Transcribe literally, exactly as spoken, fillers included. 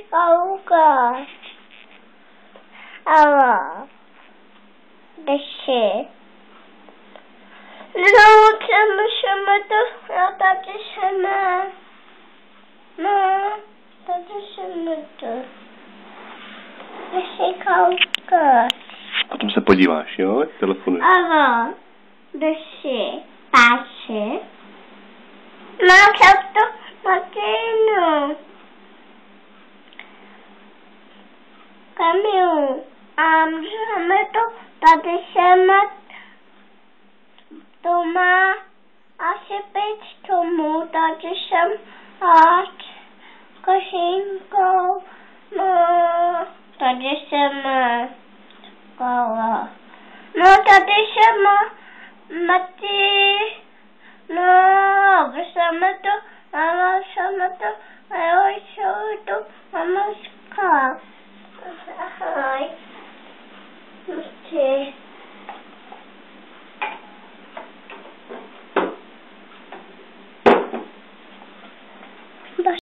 koukat. Ale deši. Naučíme se to, já tady jsem. No, tady jsem to. Deši koukat. Potom se podíváš, jo? Telefonuješ. Ale deši. Páči. Mám často matinu. Kamiu. A můžeme to, tady jsem doma asi pět tomu, tady jsem ať košínkou, no, tady jsem kola. No, tady jsem Mati, no, když jsme to, mama